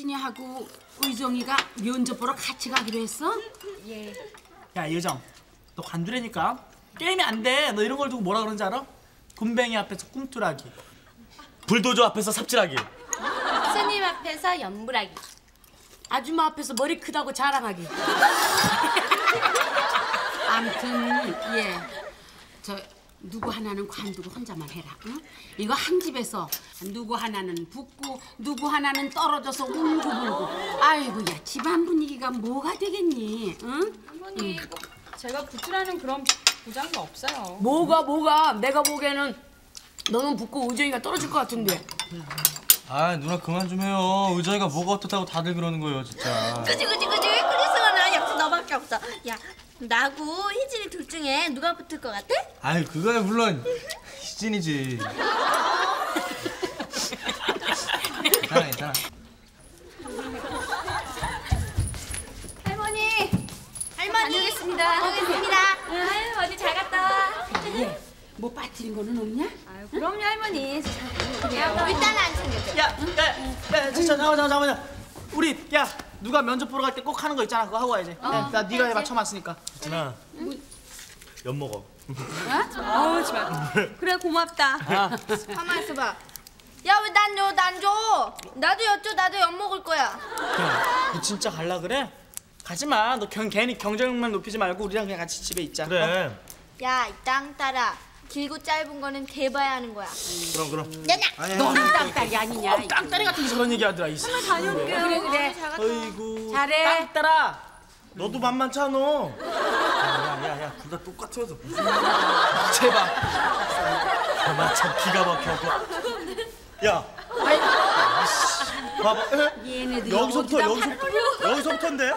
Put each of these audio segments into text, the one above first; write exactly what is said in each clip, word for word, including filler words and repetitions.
희진이하고 의정이가 면접 보러 같이 가기로 했어? 예. 야 의정, 너 관두라니까. 게임이 안 돼. 너 이런 걸 두고 뭐라 그러는지 알아? 군뱅이 앞에서 꿈틀하기, 불도저 앞에서 삽질하기, 스님 앞에서 연불하기, 아줌마 앞에서 머리 크다고 자랑하기. 아무튼 예, 저 누구 하나는 관두고 혼자만 해라. 응? 이거 한 집에서 누구 하나는 붙고 누구 하나는 떨어져서 울고불고. 아이고 야, 집안 분위기가 뭐가 되겠니? 응? 어머니, 음. 제가 붙으라는 그런 보장도 없어요. 뭐가 뭐가? 내가 보기에는 너는 붙고 의정이가 떨어질 것 같은데. 아 누나 그만 좀 해요. 의정이가 뭐가 어떻다고 다들 그러는 거예요 진짜. 그지 그지 그지. 그래서 나 역시 너밖에 없어. 야, 나고 희진이 둘 중에 누가 붙을 것 같아? 아이 그거야 물론 희진이지. 괜찮아 괜찮아. 할머니, 할머니. 다녀오겠습니다. 다녀오겠습니다. 아유, 어디 잘 갔다 와. 예, 뭐 빠뜨린 거는 없냐? 아유, 그럼요 할머니. 저 잘 다녀올게요. 일단은 안 챙겨줘. 야, 야, 야, 진짜 잠깐만, 잠깐만, 잠깐만. 우리, 야, 누가 면접 보러 갈 때 꼭 하는 거 있잖아. 그거 하고 와야지. 어, 야, 나 네가 해봐, 처음 왔으니까. 진아, 엿 먹어. 어우, 정말. 그래, 고맙다. 가만 있어봐. 야, 왜 난 줘, 난 줘. 나도 엿줘, 나도 엿 먹을 거야. 야, 너 진짜 갈라 그래? 가지 마. 너 경, 괜히 경쟁만 높이지 말고 우리랑 그냥 같이 집에 있자. 그래. 어? 야, 이 땅따라. 길고 짧은 거는 개봐야 하는 거야. 그럼 그럼. 야야. 너는 땅딸이 아니냐? 어, 땅따리 같은 게 저런 얘기 하더라. 이 씨. 다녀올게요. 그래 그래. 아이고. 잘해. 땅따라. 너도 만만찮아. 야야야 둘 다 똑같아서 무슨. 제발. 나 참 기가 막혀. 야. 봐봐. 얘네들이 여기서부터 어디다 여기서부터 여기서부터인데.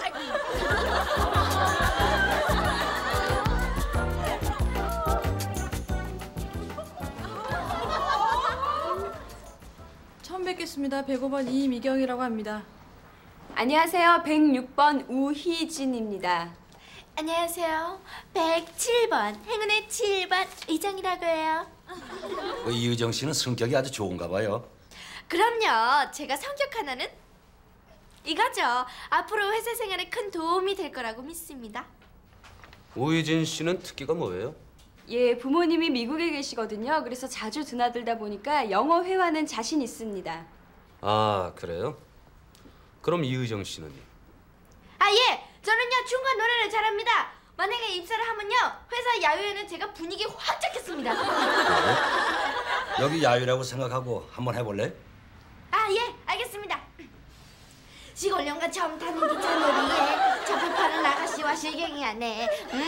처음 뵙겠습니다. 백오 번 이미경이라고 합니다. 안녕하세요. 백육 번 우희진입니다. 안녕하세요. 백칠 번 행운의 칠 번 의정이라고 해요. 이의정 씨는 성격이 아주 좋은가 봐요. 그럼요. 제가 성격 하나는 이거죠. 앞으로 회사 생활에 큰 도움이 될 거라고 믿습니다. 우희진 씨는 특기가 뭐예요? 예, 부모님이 미국에 계시거든요. 그래서 자주 드나들다 보니까 영어 회화는 자신 있습니다. 아, 그래요? 그럼 이의정 씨는? 아 예. 저는요 춤과 노래를 잘합니다. 만약에 입사를 하면요 회사 야유회는 제가 분위기 확 잡겠습니다. 그래? 여기 야유라고 생각하고 한번 해볼래? 아 예, 알겠습니다. 시골 연가 처음 타는 기차 놀이에 차를 파는 아가씨와 실갱이 하네.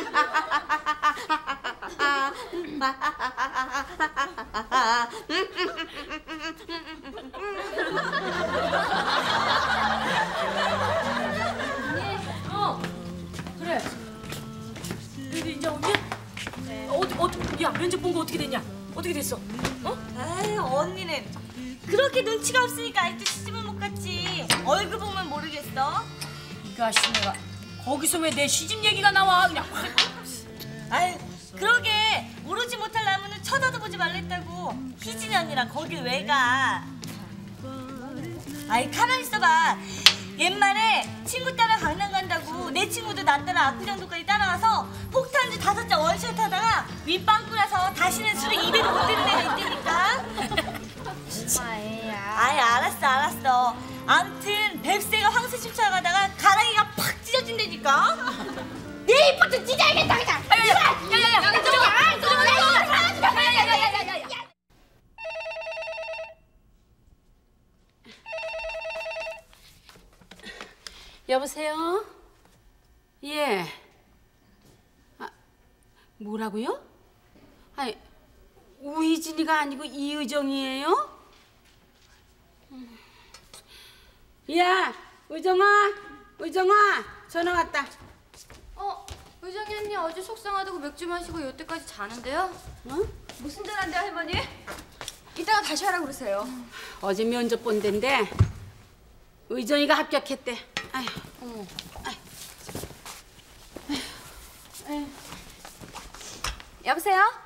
어, 그래. 여기 이제 언니? 네. 어디 어디? 야, 면접 본 거 어떻게 됐냐? 어떻게 됐어? 어? 아유, 언니는 그렇게 눈치가 없으니까 아직도 시집을 못 갔지. 얼굴 보면 모르겠어? 이가 씨네가 거기서 왜 내 시집 얘기가 나와? 그냥. 아유, 그러게 모르지 못할 나무는 쳐다도 보지 말랬다고. 희진이 언니랑 거길 왜 가? 아이, 가만 있어봐. 옛말에 친구 따라 강남 간다고 내 친구도 나 따라 압구정도까지 따라와서 폭탄주 다섯 장 원샷 하다가 윗빵꾸 나서 다시는 술을 입에도 못 대는 애가 있다니까. 아야. 아이, 알았어 알았어. 암튼 뱁새가 황새 쫓아가다가 가랑이가 팍 찢어진다니까. 내 이쁘게 찢어야겠다 그냥. 야야야야. 여보세요? 예. 아, 뭐라고요? 아니, 우희진이가 아니고 이의정이에요? 야, 의정아, 의정아, 전화 왔다. 어, 의정이 언니 어제 속상하다고 맥주 마시고 여태까지 자는데요? 어? 무슨 전화인데요, 할머니? 이따가 다시 하라고 그러세요. 어제 면접 본 데인데 의정이가 합격했대. 아휴, 어머. 아휴. 여보세요?